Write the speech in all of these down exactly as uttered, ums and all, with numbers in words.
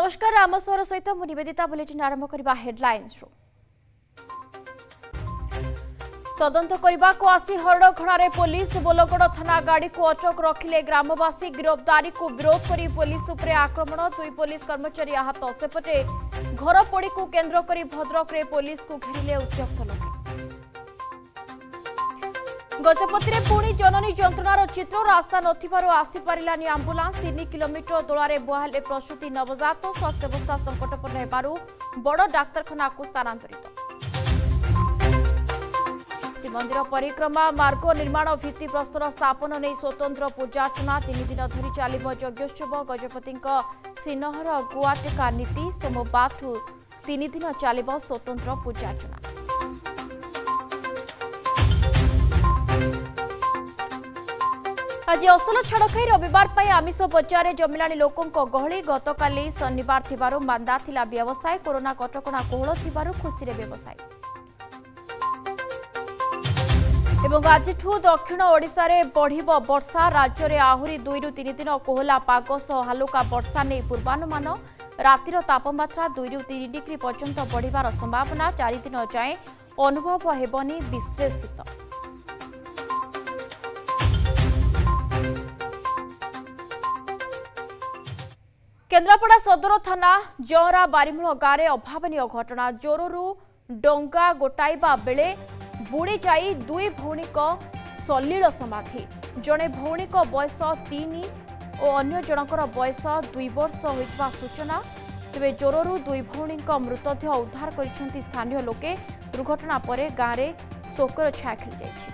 नमस्कार आम सहर सहित मु निवेदिता बुलेटिन आरंभ करबा हेडलाइंस रो तदंत करबा को आसी हरड़घड़ारे पुलिस बोलगड़ थाना गाड़ी को अटक रखिले ग्रामवासी गिरफ्तारी को विरोध करी पुलिस उपरे आक्रमण दुई पुलिस कर्मचारी आहत सेपटे घर पोड़ी को केन्द्र करी भद्रक रे पुलिस को घेरिले उत्त्यक्त लोके गजपति में पुणी जननी जंत्रणार चित्र रास्ता नथिबारु आसी पारिलानी आंबुलांस तीन किलोमीटर दूर बुआले प्रसूति नवजात स्वास्थ्य अवस्था संकटपूर्ण हेबारु बड़ डाक्तरखाना को स्थानांतरित श्रीमंदिर परिक्रमा मार्ग निर्माण भित्ति प्रस्तर स्थापन नहीं स्वतंत्र पूजार्चना तीन दिन धरी चलिब यज्ञोत्सव गजपति श्रीनहर गुआटेका नीति सोमवार तीन दिन चलिब स्वतंत्र पूजार्चना आज असल छाड़ खाई रविवार पर आमिष बजार जमिलानी लोकों गहली गतकाली शनिवार थिबारु मांदा थिला व्यवसाय कोरोना कटकणा कोहल थिबारु खुशी रे व्यवसाय एवं आज दक्षिण ओडिशा रे बढ़िबो वर्षा राज्य रे आहुरी दुई रु तीन दिन कोहला पाग सह हालुका वर्षा नहीं पूर्वानुमान रातिर तापमात्रा दुई रु तीन डिग्री पर्यंत बढ़िबार संभावना चार दिन जाए अनुभव हेबनी विशेष शीत केन्द्रापड़ा सदर थाना जौरा बारिमूल गाँव में अभावनीय घटना जोररू डंगा गोटाइबा बेले बुड़ी जाई दुई भौणी सलील समाधि जड़े भौणी बयस तीन और अन्य जनकर बयस दुई वर्ष होइतबा सूचना तेज जोररू दुई भौणी मृतदेह उद्धार करिसेंती स्थानीय लोके दुर्घटना पर गाँव में शोकर छाया खेली जाइछि।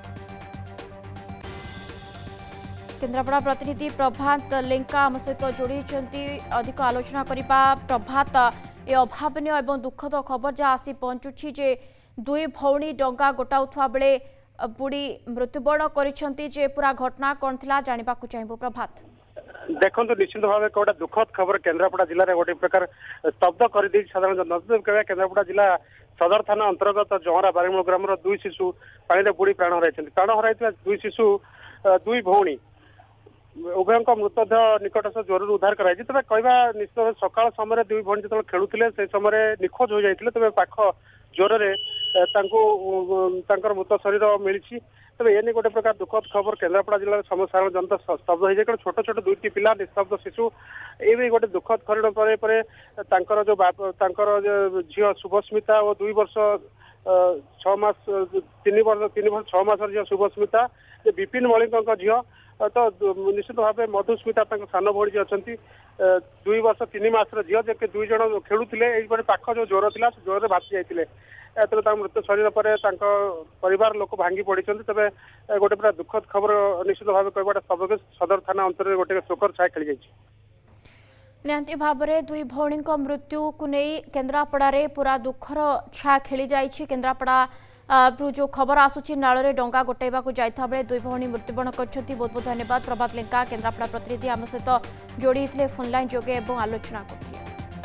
केन्द्रापड़ा प्रतिनिधि प्रभात लेंका आम सहित जोड़ी अधिक आलोचना करबा प्रभात ए अभावनीय एवं दुखद खबर जहाँ आसी पहुंचुछि जे दुई भौणी डंगा गोटाउथुवा बेले बुड़ी मृत्युवरण करिसेंती जे पूरा घटना कौन थिला जानिबा को चाहिबो प्रभात देखो निश्चित भाव गोटे दुखद खबर केन्द्रापड़ा जिले में गोटे प्रकार स्तब्ध कर साधारण नजर कह केन्द्रापड़ा जिला सदर थाना अंतर्गत जौरा बारिमूल ग्राम दुई शिशु पानी बुड़ी प्राण हराई प्राण हराई दुई शिशु दुई भौणी उभय मृतदेह निकट से जोर उद्धार कराई तेज कहवा निश्चित सकाल समय दुई भौणी जो खेलुले से समय निखोज हो जाते तेज पाख जोर मृत शरीर मिली तेज ये गोटे प्रकार दुखद खबर केन्द्रापड़ा जिले में साधारण जनता स्तब्ध हो जाए छोट छोट दुईटी पिला निस्तब्ध शिशु ये भी गोटे दुखद खरण पर जो झील शुभस्मिता और दुई वर्ष छमास तीन वर्ष तीन वर्ष छह मास झील शुभस्मिता विपिन मलिक झील तो निश्चित भाव मधुस्मिता सान भौणी अच्छा दुई वर्ष तीन मासर झील जे दुई जन खेलुले पाख जो जोर था जोर भासी जाते तेज मृत्यु शरीर पर परिवार लोक भांगी पड़ी तेज गोटे पूरा दुखद खबर निश्चित भाव कहवा सदर थाना अंतर गोटे शोकर छाया खेली जाइए निहांती भाव में दुई भौणी मृत्यु को नहीं केन्द्रापड़ा पूरा दुखर छाया खेली जाइए केन्द्रापड़ा जो खबर आसूची नाल डंगा गोटाइबा को जाइथा बेले दुई भौणी मृत्युवरण करछंती। बहुत बहुत धन्यवाद प्रभात लेंका केन्द्रापड़ा प्रतिनिधि आम सहित जोड़ी थे फोन लाइन जोगे और आलोचना करथिले।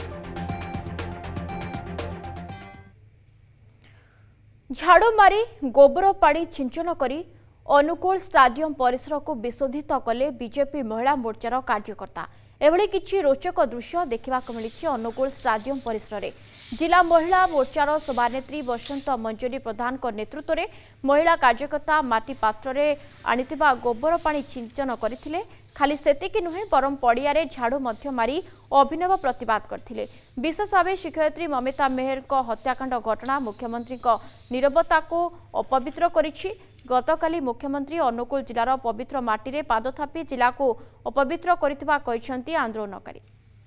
झाड़ू मारी गोबर पानी छिंचन करी अनुकूल स्टाडियम परिसर को विशोधित कले बीजेपी महिला मोर्चार कार्यकर्ता एभली किछि रोचक दृश्य देखा मिली अनुकूल स्टाडियम परिसर में जिला महिला मोर्चार सभानेत्री बसंत मंजरी प्रधान नेतृत्व में महिला कार्यकर्ता माटी पात्र रे आनिथिबा गोबर पानी छिंचन करथिले खाली सेतिकी नुहे बरम पड़ियारे झाड़ू मध्य मारी अभिनव प्रतिवाद करथिले। विशेष भाव शिक्षयित्री ममिता मेहर हत्याकांड घटना मुख्यमंत्री नीरवता को अपवित्र करिछि। गतकाली मुख्यमंत्री अनुकूल जिलार पवित्र माटी रे पाद थापी जिला को अपवित्र करिथिबा कहिसंती आंदोलनकारी।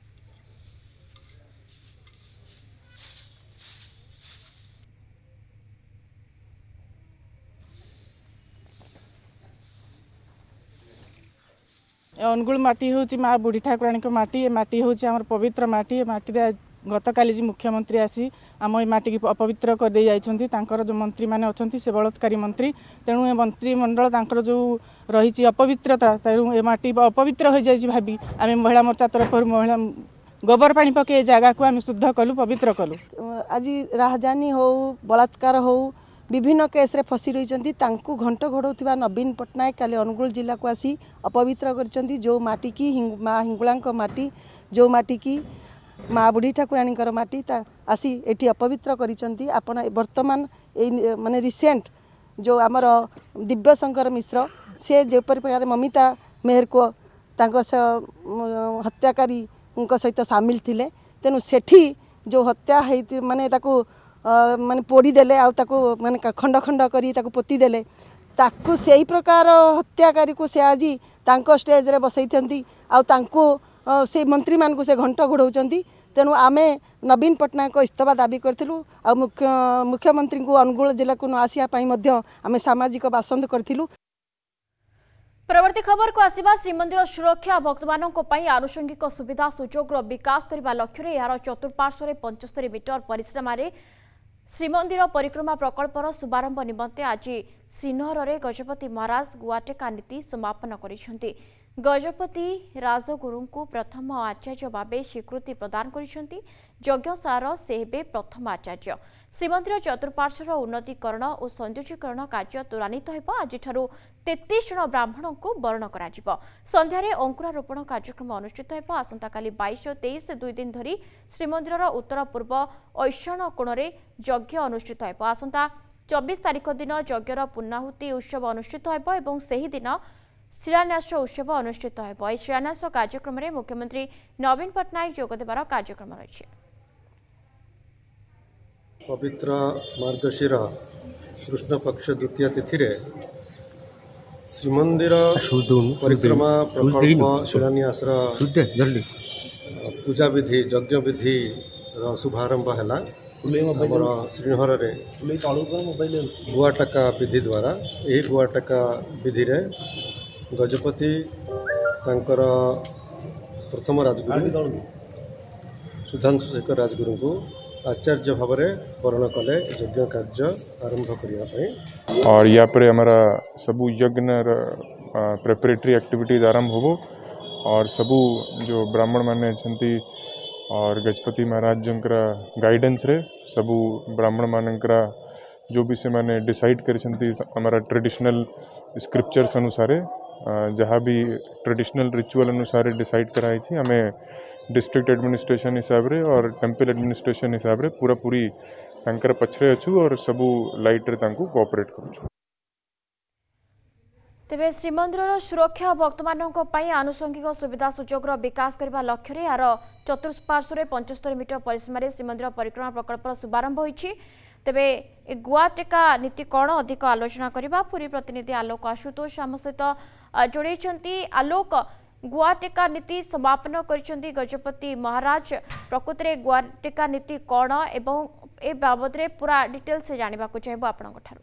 अनुगुल माटी हूँ माँ बुढ़ी ठाकुराणी माटी माटी हूँ आम पवित्र माटी माटी गतकाली मुख्यमंत्री आसी आम ये माटी की अपवित्र कर दे जाइछंती तांकर जो मंत्री माने अछंती से बलात्कारी मंत्री तेणु ए मंत्रिमंडल तांकर जो रही अपवित्रता तेणु ए माटी अपवित्र हो जाइछि भाबी आम महिला मोर्चा तरफ महिला गोबर पानी पके जगह को आम शुद्ध कलु पवित्र कलु। आज राजधानी हो बलात्कार हो विभिन्न केस रे फसी रही घंट घोड़ौथिबा नवीन पट्टनायक काली अनुगुल जिला को आसी अपवित्र करछंती जो माटी की हिंग, माँ हिंगुला माटी जो माटी की माँ बुढ़ी ठाकुराणी माटी ता आसी एटी अपवित्र करिसंती। आपण वर्तमान ए माने रिसेंट जो आमर दिव्य शंकर मिश्र से जो प्रकार ममिता मेहर को तांकर हत्याकारी सहित सामिल थिले तेणु सेठी जो हत्या है माने ताकू माने पोड़ी देले आ ताकू माने खंड खंड करी ताकू पोती देले ताकू सेही प्रकार हत्याकारी को से आज तांको स्टेज रे बसैथंती आ तांको से मंत्री मान को से घंट घोड़ौचंती। तेणु आमे नवीन पट्टनायक को इस्तीफा दाबी करथिलु आ मुख्य मुख्यमंत्री को अनुगुल जिला को न आसिया पई मध्य आमे सामाजिक बासंद करथिलु। परवर्ती खबर को आसिबा श्रीमंदिर सुरक्षा भक्त मानन को पई आनुषंगिक सुविधा सुजोग रो विकास करबा लक्ष्य रे यार चतुर्पार्श्व रे पचहत्तर मीटर परिश्रमा रे श्रीमंदिर परिक्रमा प्रकल्पर शुभारंभ निमंते आज श्रीनगर रे गजपति महाराज गुआटेका नीति समापन करिसेंती। गजपति राजगुरु को प्रथम आचार्य भावे स्वीकृति प्रदान करिसेंती। यज्ञशालार से हेबे प्रथम आचार्य। श्रीमंदिर चतुर्पार्श्वर उन्नतीकरण और सौंदर्यीकरण कार्य त्वरान्वित हेब। आज तैंतीस जन ब्राह्मण को वरण करा संध्यारे अंकुरारोपण कार्यक्रम अनुष्ठित हेब। आसंताकाली बाईस और तेईस दुई दिन धरी श्रीमंदिर उत्तर पूर्व ऐशाण कोण में यज्ञ अनुष्ठित हेब। आसंता चौबीस तारीख दिन यज्ञर पूर्णाहुति उत्सव अनुष्ठित हेब एवं सेही दिन शिलान्यास उत्सव अनुष्ठित हेब। एही शिलान्यास कार्यक्रम में मुख्यमंत्री नवीन पट्टनायक जोगदेवार कार्यक्रम रही। पवित्र मार्गशीर कृष्ण पक्ष द्वितीय तिथि रे श्रीमंदिर परिक्रमा प्रकल्प शिलान्यास पूजा विधि यज्ञ विधि शुभारंभ है श्रीनगर में गुआटका विधि द्वारा यही गुआटका विधि रे गजपति तांकर प्रथम राजगुरु सुधांशु शेखर राजगुरु को आचार्य भाव में वर्ण कले यज्ञ कार्य आरंभ करने और या पर हमारा सबू यज्ञ प्रेपरेटरी एक्टिविटीज आरंभ हो और सबू जो ब्राह्मण माने छंती और गजपति महाराज गाइडेंस रे सबू ब्राह्मण मानकरा जो भी से माने डिसाइड कर हमारा ट्रेडिशनल स्क्रिप्चर्स अनुसार जहाँ भी ट्रेडिशनल रिचुअल अनुसार डिसाइड कराई थी हमें डिस्ट्रिक्ट एडमिनिस्ट्रेशन हिसाब रे और टेम्पल एडमिनिस्ट्रेशन हिसाब रे पूरा पूरी तांकर पछरे अच्छु और सबू लाइट रे तांको कोऑपरेट करू। तेबे श्रीमंदिर सुरक्षा भक्त मानक पई आनुषंगिक सुविधा सुजोग विकास करबा लक्ष्य रे यार चतुर्पार्श्व रे पचहत्तर मीटर परिसीमा रे श्रीमंदिर परिक्रमा प्रकल्प शुभारंभ होईछि। तेबे गुआटेका नीति कौन अधिक आलोचना करबा पूरी प्रतिनिधि आलोक आशुतोष आम सहित जोड़े। आलोक गुआटेका नीति समापन करिसेंती गजपति महाराज प्रकृत रे गुआटेका नीति कौन एवं ए बाबद रे पूरा डिटेल से जानिबा को चाहबो आपनक ठारू।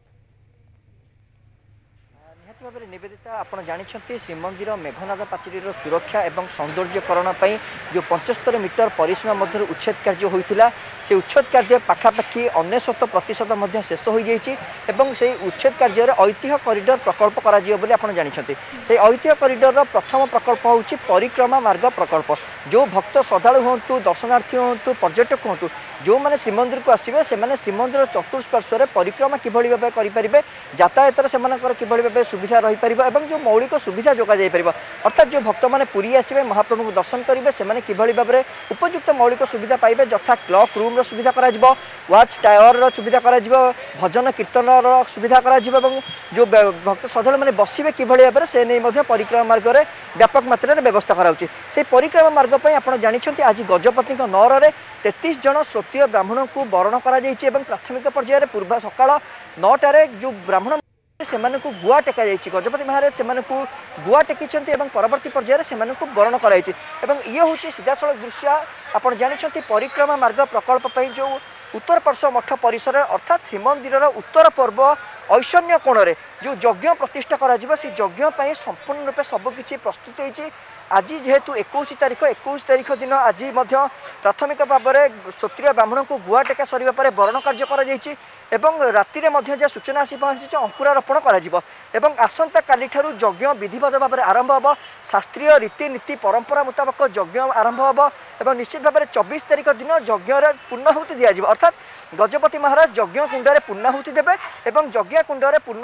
भाव में निवेदिता आपड़ जानते श्रीमंदिर मेघनाद पाचेरी सुरक्षा और सौंदर्यकरण जो पचहत्तर मीटर परिसीमा मध्य उच्छेद कार्य होता से उच्छेद कार्य पाखापाखि अनेशत प्रतिशत शेष हो जाए से उच्छेद कार्य ऐतिह्य कॉरिडोर प्रकल्प कर जानते से ऐतिह्य कॉरिडोर प्रथम प्रकल्प हूँ परिक्रमा मार्ग प्रकल्प। जो भक्त श्रद्धालु हूँ दर्शनार्थी हूँ पर्यटक हूँ जो मैंने श्रीमंदिर को आसवे से श्रीमंदिर चतुष्पार्श्व परिक्रमा किभली भाव करें यातायात किभली भाव सुविधा रही पार और जो मौलिक सुविधा जोगा जापर अर्थात जो भक्त मैंने पुरी आसवे महाप्रभु को दर्शन करेंगे से किभली भाव में उपयुक्त मौलिक सुविधा पाइबे यथा क्लॉक रूम सुविधा करा वाच टावर सुविधा करा भजन कीर्तन सुविधा करा जो भक्त श्रद्धालु मैंने बसवे किभली भाव से नहीं परिक्रमा मार्ग में व्यापक मात्रा व्यवस्था कराउछि। से परिक्रमा मार्ग पर आप जानते आज गजपति नौर में तैंतीस जन श्रोतीय ब्राह्मण को वरण कर प्राथमिक पर्यायर पूर्व सकाल नौटार जो ब्राह्मण से गुआ टेका गजपति महाराज से गुआ टेकी परवर्ती पर्यायर से वरण कराई ये हूँ सीधासल दृश्य आप जानते परिक्रमा मार्ग प्रकल्प जो उत्तर पार्श्व मठ परिसर अर्थात श्रीमंदिर उत्तर पूर्व ऐशान्य कोण में जो यज्ञ प्रतिष्ठा करा से यज्ञ संपूर्ण रूपे सबकि प्रस्तुत होती। आज जेहेतु इक्कीस तारीख इक्कीस तारीख दिन आज प्राथमिक भाव में क्षत्रिय ब्राह्मण को गुआ टेका सरिबा परे वरण कार्य कर राति में सूचना आसी पहुंची अंकुरारोपण कर आसंता काली ठारू यज्ञ विधिवत भाव में आरंभ हम शास्त्रीय रीतिनीति परंपरा मुताबक यज्ञ आरंभ हम और निश्चित भाव में चौबीस तारीख दिन यज्ञ पूर्णाहुति दिया अर्थात गजपति महाराज यज्ञ कुंड में पूर्णाहुति देवे और यज्ञ कुंड में पूर्णाहुति देवा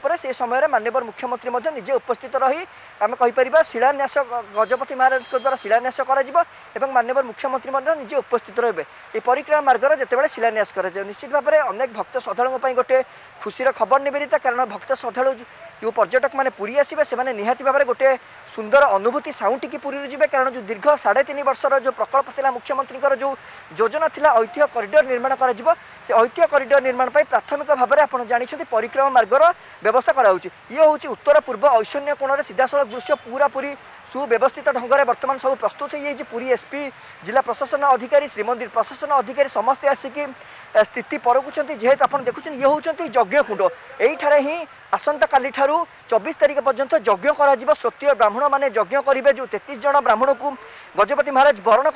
पर से समय माननीय मुख्यमंत्री निजे उपस्थित रही आम कहीपर शिलान्यास गजपति महाराज द्वारा शिलान्यास कर माननीय मुख्यमंत्री निजे उपस्थित रहे ये परिक्रमा मार्गर जितेबाला शिलान्यास कर निश्चित भाव में अनेक भक्त श्रद्धालुओं गोटे खुशी खबर निवेदिता कारण भक्त श्रद्धालु जो पर्यटक मैंने पुरी आसवे से निहाती भाव में गोटे सुंदर अनुभूति साउंटिकी पुरी जी कारण जो दीर्घ साढ़े तीन वर्षर जो प्रकल्प था मुख्यमंत्री जो योजना था ऐतिह्य कॉरिडोर निर्माण कर ऐतिह्य कॉरिडोर निर्माण प्राथमिक भाव में आप जानते परिक्रमा मार्गर व्यवस्था कराऊँच ये हूँ उत्तर पूर्व ऐश्वर्य कोण सीधासल दृश्य पूरा पूरी सुव्यवस्थित ढंग से बर्तमान सब प्रस्तुत हो पुरी एसपी जिला प्रशासन अधिकारी श्रीमंदिर प्रशासन अधिकारी समस्ते आसिक स्थिति परखुंट जेहेतु आप देखुं ये हूँ यज्ञ कुंड यही ही आसंता काली ठारू चौबीस तारिख पर्यंत यज्ञ कर श्रोत्रिय ब्राह्मण मैंने यज्ञ करेंगे जो तैंतीस जन ब्राह्मण को गजपति महाराज वरण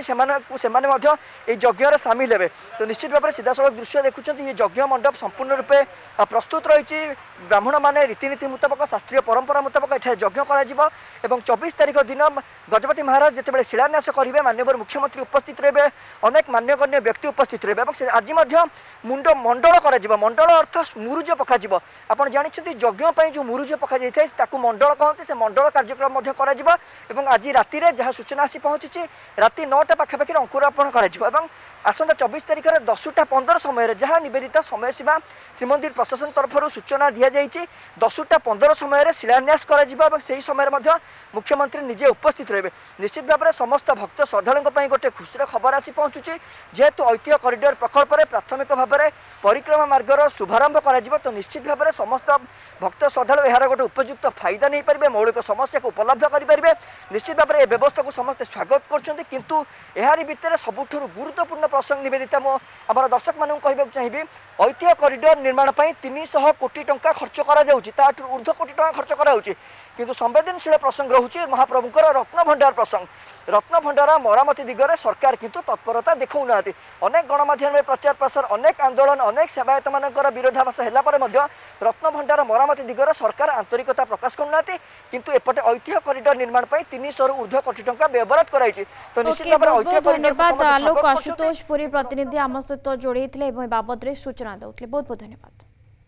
कर यज्ञ सामिल हे तो निश्चित भाव में सीधासल दृश्य देखुं ये यज्ञ मंडप संपूर्ण रूपे प्रस्तुत रही ब्राह्मण मैंने रीतिनीति मुताबक शास्त्रीय परंपरा मुताबक एठारे यज्ञ कर चौबीस तारिख दिन गजपति महाराज जितेबाला शिलान्यास करेंगे माननीय मुख्यमंत्री उपस्थित रहे अनेक मान्यगण्य व्यक्ति उपस्थित रहे आज मुंड मंडल कर मंडल अर्थ मुरुज पका आप जानते यज्ञ जो मुरुज पका जाए मंडल कहते से मंडल कार्यक्रम आज राति जहाँ सूचना आसी पहुंची राति नौटा पाखापाखि अंकुरारोपण कर आसंता चौबीस तारिख दसटा पंदर समय जहाँ निवेदित समय सीमा श्रीमंदिर प्रशासन तरफ सूचना दि जाइए दसटा पंदर समय शिलान्यास कर समय मुख्यमंत्री निजे उपस्थित रहे निश्चित भाव में समस्त भक्त श्रद्धालुओं गोटे खुशी खबर आसी पहुँचुची जेहेतु ऐतिह्य कॉरिडोर प्रकल्प प्राथमिक भाव में परिक्रमा मार्गर शुभारंभ कर तो निश्चित भाव में समस्त भक्त श्रद्धालु यार गोटे उपयुक्त फायदा नहीं पारे मौलिक समस्या को उपलब्ध करेंगे निश्चित भाव में यह व्यवस्था को समस्ते स्वागत करूँ यार भितर सबुठ गुरुत्वपूर्ण प्रसंग निवेदिता आम दर्शक मानू कहवाक चाहिए ऐतिह्य कॉरिडोर निर्माण तीन सौ कोटी टंका खर्च कर ऊर्ध्व कोटी टंका खर्च कराऊँ किंतु संवेदनशील प्रसंग रोचे महाप्रभुकर रत्न भंडार प्रसंग रत्न भंडार मरामती दिगरे सरकार किंतु तत्परता देखौना अनेक गणमाध्यम प्रचार प्रसार अनेक आंदोलन अनेक सेवायत मान विरोधाभास है रत्न भंडार मरामती दिगरे सरकार आंतरिकता प्रकाश करना किंतु एपटे ऐतिह्य कॉरिडोर निर्माण तीन सौ ऊर्ध्व कोटी टंका व्यवहार कराई तो निश्चित भाव में धन्यवाद आलोक आशुतोष पुरी प्रतिनिधि आम सहित जोड़े बाबद सूचना देते बहुत बहुत धन्यवाद।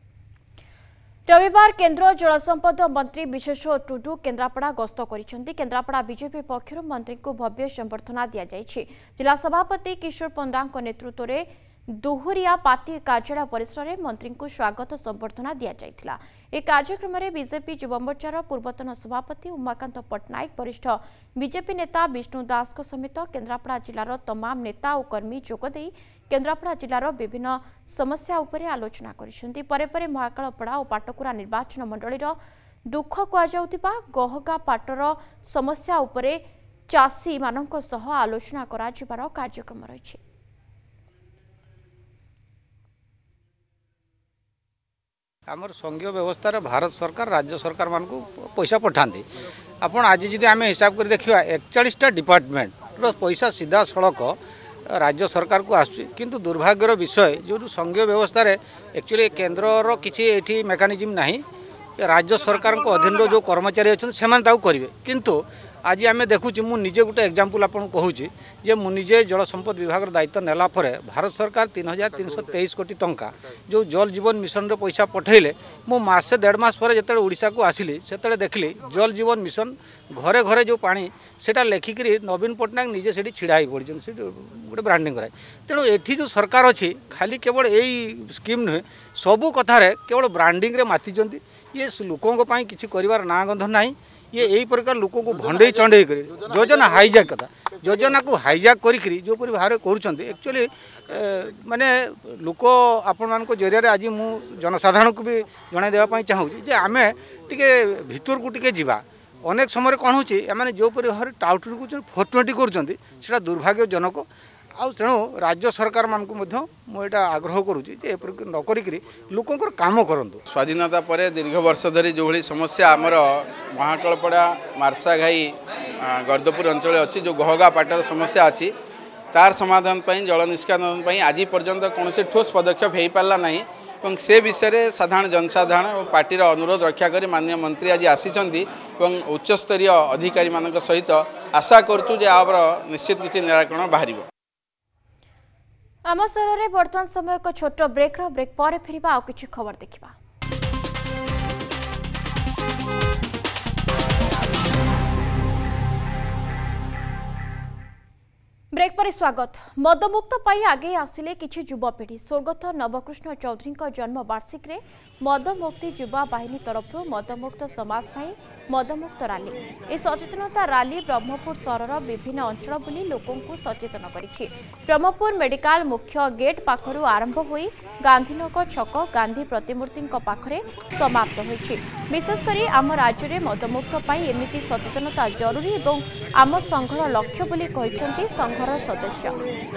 रविवार केन्द्र जलसंपद मंत्री विश्वेश्वर टुडू केन्द्रापड़ा गस्त करिसेंती केन्द्रापड़ा बीजेपी पक्षर मंत्री को भव्य संबर्धना दिया जायछि जिला सभापति किशोर पंडा नेतृत्व में दुहुरिया पार्टी कार्यालय परिसर में मंत्री को स्वागत संबर्धना दिया जायथिला ए कार्यक्रम में बीजेपी युवमोर्चार पूर्वतन सभापति उमाकांत पट्टनायक वरिष्ठ बीजेपी नेता विष्णु दास समेत केन्द्रापड़ा जिलार तमाम नेता और कर्मी जोगदे केन्द्रापड़ा जिलार विभिन्न समस्या उपरे आलोचना करिसेंती परे परे महाकालपड़ा और पाटकुरा निर्वाचन मंडलीर दुख कहुवा गहगा पाटर समस्या उपरे चाषी मानक सह आलोचना कराजिबार कार्यक्रम रही। आमर संघीय व्यवस्था भारत सरकार राज्य सरकार मान को पैसा पठाते आपड़ आज जी आम हिसाब कर देखा एकचालीसटा डिपार्टमेंट पैसा सीधा सड़क राज्य सरकार को आसुची किंतु दुर्भाग्यर विषय जो संघीय व्यवस्था एक्चुअली केन्द्र किसी मेकानिजम नहीं राज्य सरकार को अधीन जो कर्मचारी अच्छा से करेंगे किंतु आज आम देखुची मु निजे गोटे एग्जांपल आपन कहूँ जे मु निजे जल संपद विभाग दायित्व नेला परे भारत सरकार तीन हजार तीन सौ तेईस कोटी टंका जो जल जीवन मिशन रे पैसा पठेले मु मासे डेढ़ मास पर जिते ओडिशा को आसिली से देखली जल जीवन मिशन घरे घरे जो पानी सेटा लेखिकी नवीन पट्टनायक निजे से छिड़ा पड़ी गोटे ब्रांडिंग कराए तेणु एठी जो सरकार अच्छी खाली केवल यही स्कीम नुहे सबू कथार केवल ब्रांडिंग रे मातिचंती ये लोकों किसी कर ना गंध ना ये यही प्रकार लोकों को भंडे चंडे कर योजना हाईजैक कथा योजना को हाईजैक करी जो भाव कर एक्चुअली माने लोक आपण मान जरिया आज मु जनसाधारण को भी जन देवाई चाहूँगी जे आम टे भितर को टे जा अनेक समय कौन हो जो भाव टाउट फोर ट्वेंटी कर दुर्भाग्यजनक आउ तेणु राज्य सरकार मान मुझे आग्रह करुँची न करी लोकंर काम करूँ स्वाधीनता पर दीर्घ वर्ष धरी जो भाई समस्या आमर महाकालपड़ा मार्साघाई गर्दपुर अंचल अच्छी जो गहगा पाटर समस्या अच्छी तार समाधान जल निष्कासन आज पर्यंत कौन ठोस पदक्षेप हो पारा ना से विषय साधारण जनसाधारण और पार्टीर अनुरोध रक्षा कर माननीय मंत्री आज आसी उच्चस्तरीय अधिकारी मान सहित आशा करूँ निश्चित किसी निराकरण बाहर। आम सहर में बर्तमान समय एक छोट ब्रेक ब्रेक पर फिर आउ किछि खबर देखिबा। ब्रेक पर स्वागत। मदमुक्त पाई आगे आसिले किछि युवापीढ़ी स्वर्गत नवकृष्ण चौधरी जन्म वार्षिक रे मदमुक्ति युवा बाहिनी तरफ मदमुक्त समाज पाई मदमुक्त रैली। ए सचेतनता रैली ब्रह्मपुर सहर विभिन्न अंचल बुली लोकों को सचेतन करिछि। ब्रह्मपुर मेडिकल मुख्य गेट पाखरु आरंभ होई गांधीनगर छक गांधी प्रतिमूर्ति पाखरे समाप्त होइछि। विशेषकर आम राज्य में मदमुक्त पाई एमिति सचेतनता जरूरी एवं आम संघर लक्ष्य बोली कहिसेंति संघर सदस्य।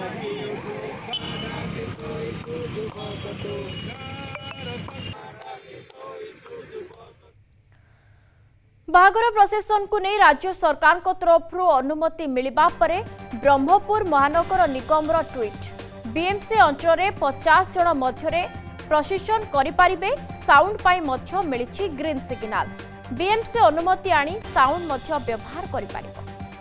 बाहागर प्रशासन को नहीं राज्य सरकार को तरफ अनुमति मिलवा परे ब्रह्मपुर महानगर निगम ट्वीट। बीएमसी अंचल में पचास जन मध्य प्रशिक्षण करें साउंड पाई मध्य मिली ग्रीन सिग्नाल। बीएमसी अनुमति आनी साउंड मध्य व्यवहार करें।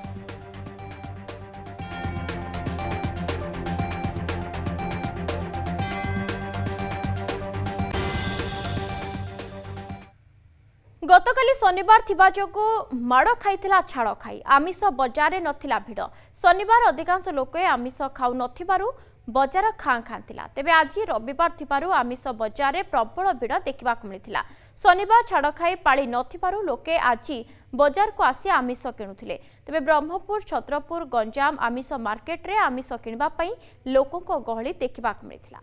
गतकाली शनिवार थिबा जोगु माड़ खाइथिला छाड़ खाई आमिष बजार रे नथिला भिड़। शनिवार अधिकांश लोक आमिष खाउ नथिबारु बजार खां खां थिला। तेबे आज रविवार थिबारु आमिष बजार रे प्रबल भिड़ देखा मिलिथिला। शनिवार छाड़ खाई पाली नथिबारु लोके आज बजार को आसी आमिष किणुथिले। तेबे ब्रह्मपुर छत्रपुर गंजाम आमिष मार्केट रे आमिष किणवा पई लोकों को गहली देखा मिलिथिला।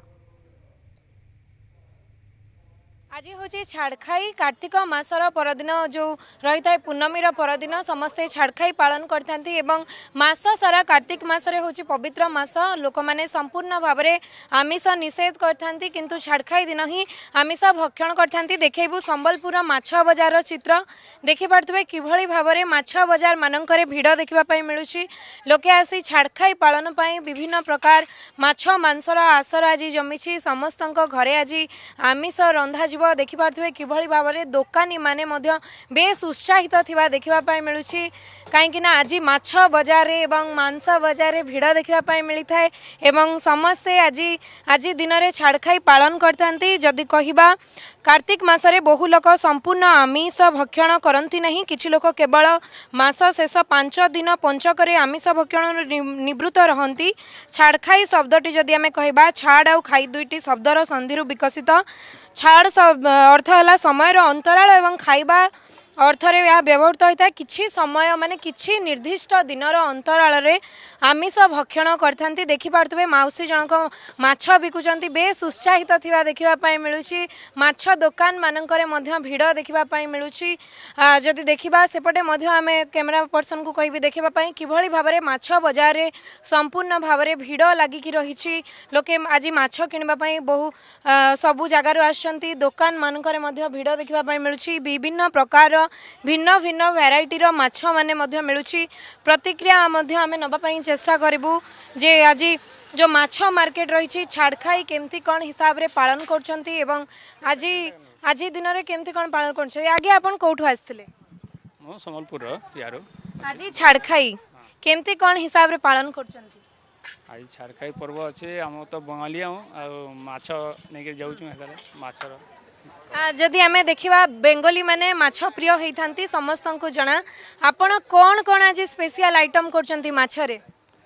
आज हूँ छाड़खाई कार्तिक मासर परदिन जो रही है पूर्णमीर परदिन समस्ते छाड़खाई पालन करते मास सारा कार्तिक मासरे हूँ पवित्र मास लोक मैंने संपूर्ण भाव में आमिष निषेध करते किंतु छाड़खाई दिन ही आमिष भक्षण करते। देखु संबलपुर माछ बजार चित्र देखिपे किभली भाव में माछ बजार मानक भिड़ देखा मिलूँ। लोके आसी छाड़खाई पालन पर विभिन्न प्रकार माछ मांसर आसर आज जमी समस्त घरे आज आमिष रंधा देखिपे किभली भाव में दोकानी माने मध्य बेस उत्साहित थिबा देखा मिलूँ। कहीं आज माछ बजार एवं मांस बजार भिड़ देखा मिलता है एवं समस्ते आज आज दिन में छाड़खाई पालन करते। जदि कहबा कार्तिक मासरे बहु लोक संपूर्ण आमिष भक्षण करती नहीं, किछि लोक केवल मास शेष पांच दिन पंचक आमिष भक्षण निवृत्त रहती। छाड़खाई शब्दटी जदि आमे कहबा छाड़ आउ खाई दुईटी शब्दर संधिरु विकसित। छाड़ अर्थ है समय अंतराल एवं खाइबा अर्थरे यह व्यवहृत होता है। किछि समय माने किछि निर्दिष्ट दिनर अंतराल रे आमिष भक्षण करथांती। देखि पारथबे माउसी जनक माछ बिकुचंती बेस उत्साहित थिबा देखिबा पई मिलुछि। माछ दुकान मानकरे मध्य भिड़ देखिबा पई मिलुछि। जदि देखिबा सेपटे मध्य आमे कैमरा पर्सन को कहबी देखिबा पई किभली भाबरे माछ बजार रे संपूर्ण भाबरे भिड़ लागि कि रहिछि। लोके आज माछ किनिबा पई बहु सबु जगार आछंती। दुकान मानकरे मध्य भिड़ देखिबा पई मिलुछि। विभिन्न प्रकार भिन्न भिन्न वैरायटी रो माछ माने मध्य मिलुछि। प्रतिक्रिया मध्य आमे नबा पई चेष्टा करिबु जे आज जो माछ मार्केट रही छाड़खाई केमती कौन हिसाब रे पालन करछंती एवं आज आज दिन रे केमती कौन पालन करछंती। आगे आपण कोठु आस्थिले? मो संबलपुर यारो। आज छाड़खाई केमती कौन हिसाब रे पालन करछंती? आज छाड़खाई पर्व अच्छे आम तो बंगाली आ माछ नेके जाउछु हेताले माछर। जदि आमे देखिबा बेंगली माने माछ प्रिय होइथांती समस्त को जना। आपण कोन कोन आज स्पेशल आइटम करछंती माछ रे?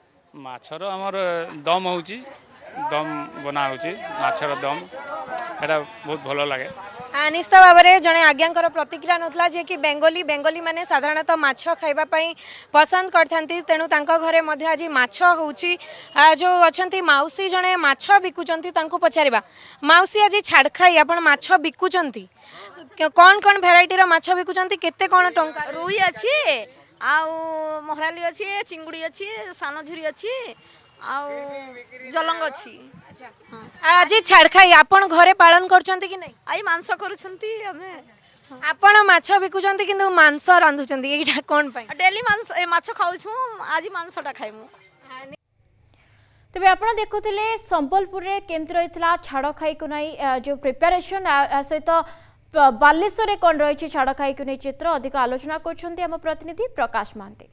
माछर आमर दम होउची दम बना होउची माछर दम एटा बहुत भलो लागे। निश्चित भाव में जड़े आज्ञाकर प्रतिक्रिया नथला जे कि बेंगली बेंगली माने साधारणतः माछ खाइबा पई पसंद करथांती। तेणु तांको घरे मध्य आज माछ होउची। जो अछंती माउसी जड़े माछ बिकुचंती तांको पचारिबा माउसी आज छाड़खाई आपण माछ बिकुचंती कौन कौन भेराइटी रो माछ बिकुचंती केते कौन टंका? रुई अछि आउ मोहराली अछि चिंगुड़ी अछि सानझुरी अछि आउ जलंग अछि। आज छाड़खाई आपण घरे पालन करछंती कि नहीं? आई मांस करूछंती हमें। आपण माछ बिकुचंती किंतु मांस रांधुचंती एटा कोन पई? डेली मांस ए माछ खाउछु आज मांसटा खाइमु। तबे आपण देखुथिले संबलपुर रे केमति रहितला छाड़खाई को नै जो प्रिपरेशन सहित बालेश्वर रे कोन रहिछि छाड़खाई को नै चित्र अधिक आलोचना करछंती हम प्रतिनिधि प्रकाश महांती।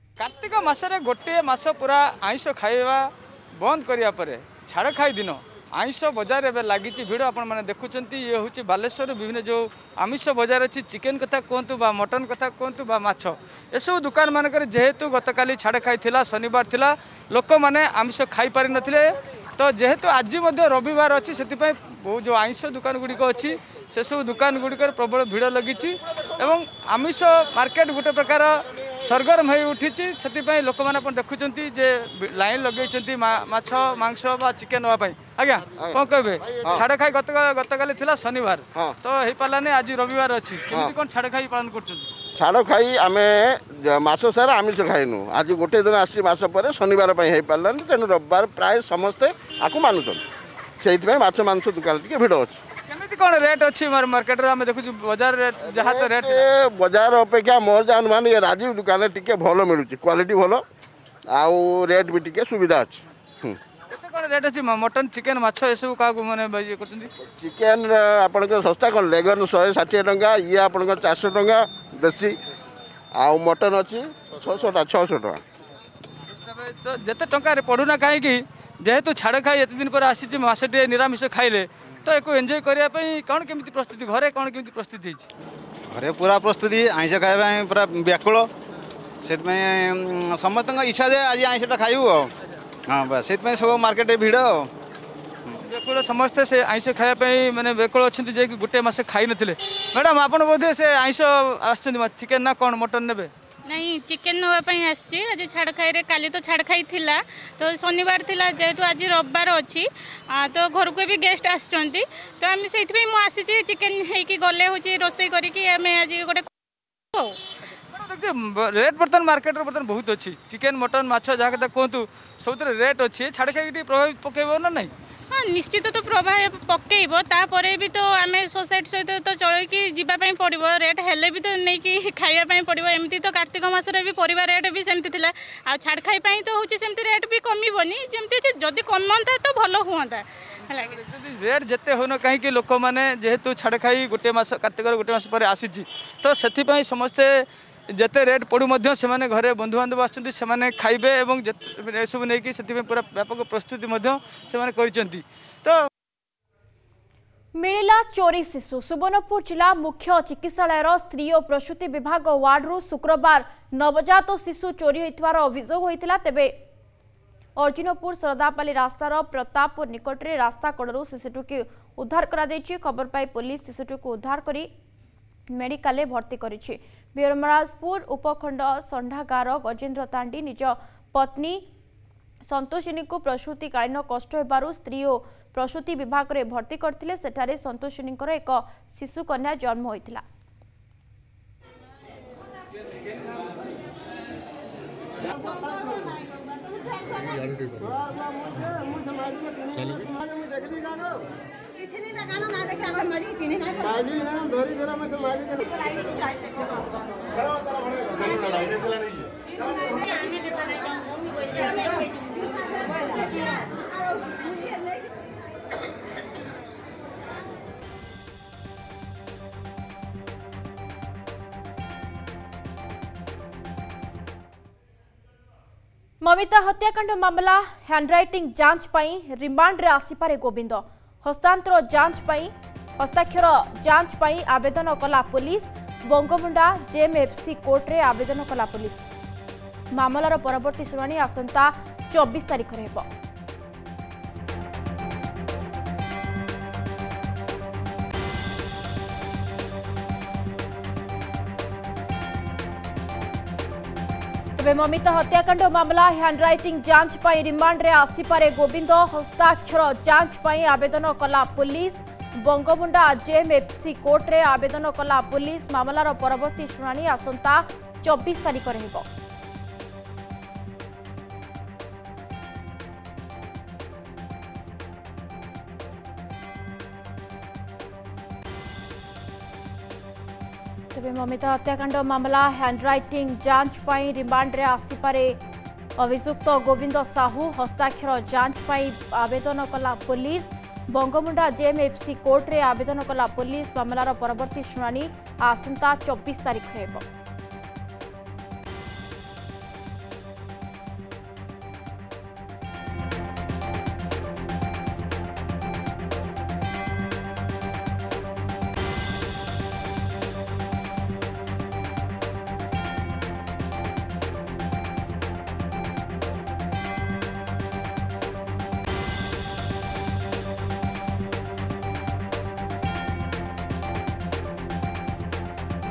कार्तिक मासरे गोटे मास पूरा आइंस खाइबा बंद करिया परे छाड़खाई दिन आइंष बजार एवं लगी भिड़ आपने देखुं ये हूँ बालेश्वर विभिन्न जो आमिष बजार अच्छी चिकेन कथा कहतु बा मटन कथा कहतु बा माछ एसबू दुकान मानक जेहेतु गतकाली छाड़ खाई थिला शनिवार थिला लोक मैंने आमिष खाई पारि नथिले तो जेहेतु आज रविवार अच्छी से बहुत जो आइंष दुकान गुड़िक अच्छी से सब दुकान गुड़िक प्रबल भिड़ लगी आमिष मार्केट गोटे प्रकार सरगरम हो उठी से लोक मैंने देखुं लाइन लगे माछ मांस बा चिकेन नापी आज्ञा कौन कहे छाड़ खाई गत गतकाली थिला शनिवार तो हो पारानी आज रविवार अच्छी केमती कौन छाड़ खाई पालन कर छाड़ खाई आम मस सारा आमिष खाइनु आज गोटे दिन आसी मस पर शनिवार हो पारानी तेणु रविवार प्राय समस्ते आपको मानुन से माछ मांस दुकान टी भिड़ अच्छी केमिति कौन रेट अच्छी मार्केट रे देखु बाजार रेट जहाँ तो रेट बाजार अपेक्षा मोर जहाँ मान ये राजीव दुकान टी भल मिलूँ क्वालिटी भल आउ रेट भी टी सुविधा अच्छी कौन रेट अच्छी मटन चिकेन माछ ये सब क्या मैंने चिकेन आप सस्ता कौन लेगन शहे षाठी टंका ये आप चार सौ टंका देसी आउ मटन अच्छी छःश छःश टका तो जिते टंका पड़ूना कहीं जेहेतु छाड़ खाई एत दिन पर आसी मसटे निरामिष खाइले तो एक एंजॉय करने कौन केमिति प्रस्तुति घरे कौन केमिति प्रस्तुति घरे पूरा प्रस्तुति आइंष खाଇବା पूरा व्याकुल से समस्त इच्छा जे आज आइंषटा खाइबू हाँ बस से सब मार्केट भिड़ व्याकुल समस्ते से आइंष खायापी मैंने व्याकुल अच्छा जे गोटे मस खाई नथिले मैडम आप बोधे से आइंष आसछन चिकेन ना कौन मटन नेबे नहीं चिकेन नापी आसी आज छाड़ खाई काली तो छाड़ खाई थिला तो शनिवार थिला जेहेतु आज रविवार अच्छी तो घर को भी गेस्ट आसुँच तो आम से आसी चिकेन होगी गले हूँ रोसे करके आज गोटे रेट बर्तमान मार्केट बर्तमान बहुत अच्छी चिकेन मटन माछ जहाँ कथा कहतु सब रेट अच्छी छाड़ खाई प्रभावित पकेब ना नहीं हाँ निश्चित तो प्रभाव पकेब तापर भी तो आम सोसाइटी सहित तो चलकी जावाई पड़ो रेट हेले भी तो नहीं कि खायापी पड़ो एमती तो कार्तिक मासरे भी परिवा रेट भी सेमती थिला आ छाड़ खाई तो हूँ सेमती रेट भी कमिबनी जमती जदि कमता तो भल हुआ रेट जिते होन कहीं लोक मैंने जेहेतु छाड़ खाई गोटे मास कार्तिक गोटे मास पर आसी तो से समस्ते जिते रेट पड़ू से घरे बंधु बांधव आसने खाइबे और सब नहीं पूरा व्यापक प्रस्तुति से तो मिला चोरी शिशु सुवर्णपुर जिला मुख्य चिकित्सालय स्त्री और प्रसूति विभाग वार्डरू शुक्रवार नवजात शिशु चोरी होइथिबार अभियोग होइतिला तेबे अर्जुनपुर सरदापाली रास्तार प्रतापपुर निकटरे रास्ता कड़ू शिशुटी की उद्धार करा दैछि। खबर पाई पुलिस शिशुटी को उद्धार करी मेडिकल भर्ती करिछि। वीरमराजपुर उपखंड संढागार गजेन्द्र तांडी निज पत्नी संतोषिनी को प्रसूतिकालीन कष्ट होबारु स्त्री और प्रसूति विभाग रे भर्ती करथिले। सेठारे संतोषिनी एक शिशु कन्या जन्म होइतिला। ममिता हत्याकांड मामला हैंडराइटिंग जांच पाई रिमांड रे आसीपारे गोविंद हस्तांतर जांच पाई हस्ताक्षर जांच पाई आवेदन कला पुलिस बंगमुंडा जेएमएफसी कोर्ट रे आवेदन कला पुलिस। मामलार परवर्ती शुणाणी आसंता चौबीस तारीख रे हेबो। ममिता हत्याकांड मामला हैंडराइटिंग जांच पाई रिमांड रे आसीपारे गोविंद हस्ताक्षर जांच पाई आवेदन कला पुलिस बंगमुंडा जेएमएफसी कोर्ट रे आवेदन कला पुलिस। मामलार परवर्ती शुणाणी आसंता चौबीस तारीख रे हेबो। तेबे ममिता हत्याकांड मामला हैंडराइटिंग जांच पाई रिमांड रे आसीपारे अभियुक्त गोविंद साहू हस्ताक्षर जांच पाई आवेदन कला पुलिस बंगमुंडा जेएमएफसी कोर्ट रे आवेदन कला पुलिस। मामलार परवर्ती शुणाणी आसंता चौबीस तारीख रे हेबो।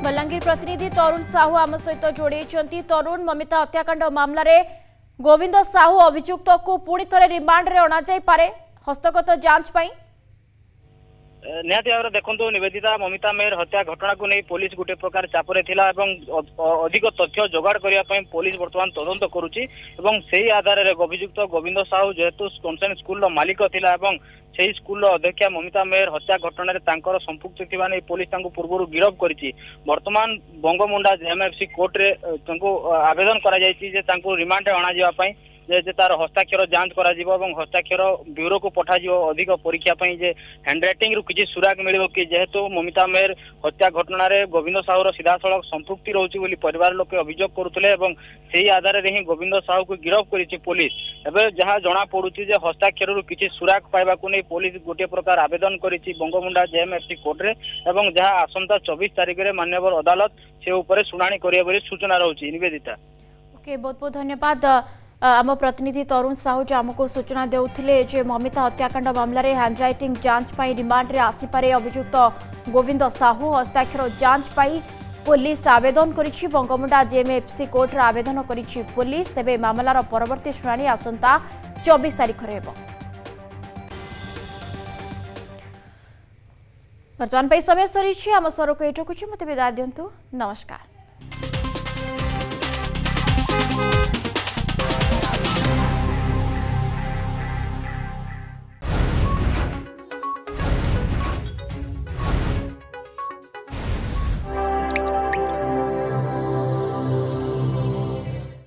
बलांगीर प्रतिनिधि तरुण साहू आम सहित जोड़ी तरुण ममिता हत्याकांड मामलें गोविंद साहू अभियुक्त को पुणी थे रिमांड रे अणाई हस्तगत जांच पाई निहाती भाव देखो निवेदिता ममिता मेहर हत्या घटना को नहीं पुलिस गोटे प्रकार चापरे थिला एवं अधिक तथ्य जोगाड़ करने पुलिस बर्तमान तदंत करुच्ची से आधार में अभियुक्त गोविंद साहू जेहेतु कॉन्सेंट स्कूल मालिक थिला एवं से स्कूल अध्यक्षा ममिता मेहर हत्या घटना तांकर संपुक्त थिबा नै पुलिस तांको पूर्व गिरफ करिछि। वर्तमान बंगमुंडा जेएमएफसी कोर्ट रे तांको आवेदन करा जायछि जे तांको रिमांड अणा जिबा पई जे जे तार हस्ताक्षर जांच करा जिवो एवं हस्ताक्षर ब्यूरो को पठा जिवो अधिक परीक्षा पई जे हैंडराइटिंग रु किछि सुराग मिलिबो कि जेहेतु ममिता मेहर हत्या घटना रे गोविंद साहूर सीधासलख संपुक्ति रहउछि बोली परिवार लोके अभियोग करुतले एवं सेही आधार रे ही गोविंद साहू को गिरफ करिछि पुलिस। एबे जहा जणा पडुछि जे हस्ताक्षर रु किछि सुराग पाइबा को नै पुलिस गोटे प्रकार आवेदन करिछि बंगमुंडा जेएमएफसी कोर्ट रे एवं जहा आसंता चौबीस तारिख रे मान्यवर अदालत से ऊपर शुनानी करिए बोली सूचना रहउछि। निवेदिता ओके बहुत बहुत धन्यवाद आम प्रतिनिधि तरुण साहू जो आमको सूचना देउथिले जे ममिता हत्याकांड मामलें हैंडराइटिंग जांच पाई रिमांड रे आसीपारे अभियुक्त गोविंद साहू हस्ताक्षर जांच पाई पुलिस आवेदन करिछि बंगमुंडा जेएमएफसी कोर्ट रे आवेदन करिछि पुलिस। तेबे मामलार परवर्ती शुनानी आसंता चौबीस तारिख रे हेबो। वर्तमान समय सरी आम सरको एठकुछि मते विदा दियंतु नमस्कार।